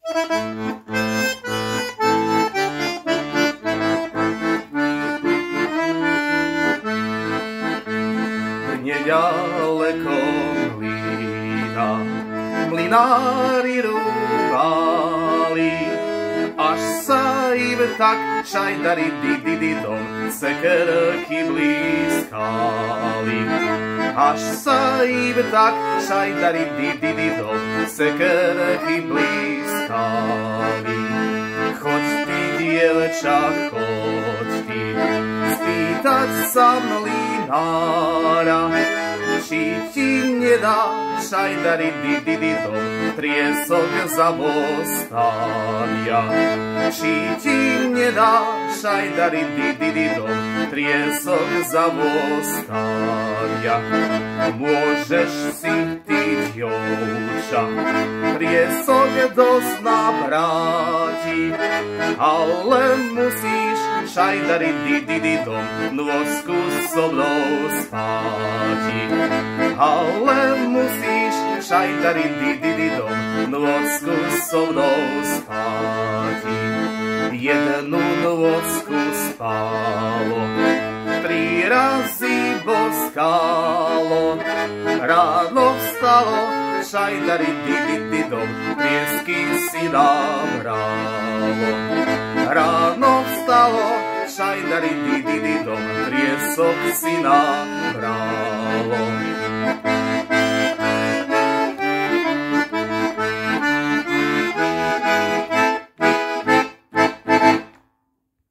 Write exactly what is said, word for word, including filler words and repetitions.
Nedaleko mlyna mlynári rúbali, až sa im tak šajdari didididom sekerky blízkali. Až sa im tak šajdari didididom sekerky blízkali. Choď ty, dievča, choď ty, spýtať sa mlynára, či ti nedá šajdari didididom triesok za Bostavia. Či ti nedá šajdari didididom triesok za Bostavia. Môžeš si ty, dievča, triesok dosť nabráti, ale musíš šajdari didididom nôžku so mnou spáti. Ale musíš šajdari didididom nôžku so mnou spáti. Jednu nôžku spálo, tri razy boskalo, ráno vstalo, šajdari didididom triesky si nabralo. Ráno vstalo, šajdari didididom triesok si nabralo.